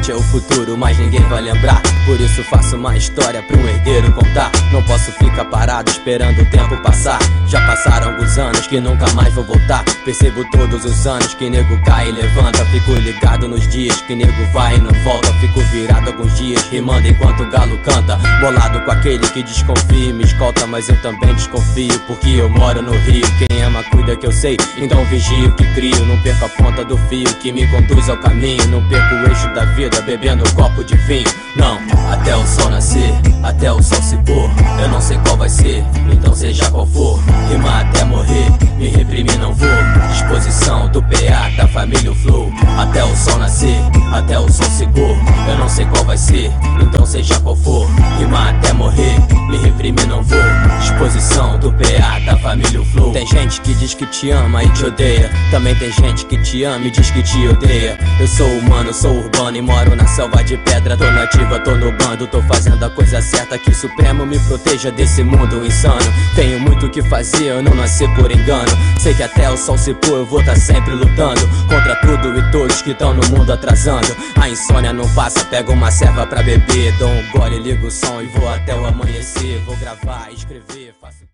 presente é o futuro, mas ninguém vai lembrar. Por isso faço uma história pra um herdeiro contar. Não posso ficar parado esperando o tempo passar. Já passaram alguns anos que nunca mais vou voltar. Percebo todos os anos que nego cai e levanta. Fico ligado nos dias que nego vai e não volta. Fico virado alguns dias rimando enquanto o galo canta. Bolado com aquele que desconfia e me escolta, mas eu também desconfio, porque eu moro no Rio. Quem ama cuida que eu sei, então vigio que crio. Não perco a ponta do fio que me conduz ao caminho. Não perco o eixo da vida bebendo um copo de vinho. Não, até o sol nascer, até o sol se pôr. Eu não sei qual vai ser, então seja qual for. Rimar até morrer, me reprimir não vou. Disposição do PA, da família o flow. Até o sol nascer, até o sol se pôr. Eu não sei qual vai ser, então seja qual for. Rimar até morrer, me reprimir não vou. Disposição do PA, da família o flow. Tem gente que diz que te ama e te odeia. Também tem gente que te ama e diz que te odeia. Eu sou humano, sou urbano e moro na selva de pedra. Tô nativa, tô no bando, tô fazendo a coisa certa. Que o Supremo me proteja desse mundo insano. Tenho muito o que fazer, eu não nasci por engano. Sei que até o sol se pôr eu vou tá sempre lutando contra tudo e todos que tão no mundo atrasando. A insônia não passa, pego uma serva pra beber. Dou um gole, ligo o som e vou até o amanhecer. Vou gravar, escrever, faço...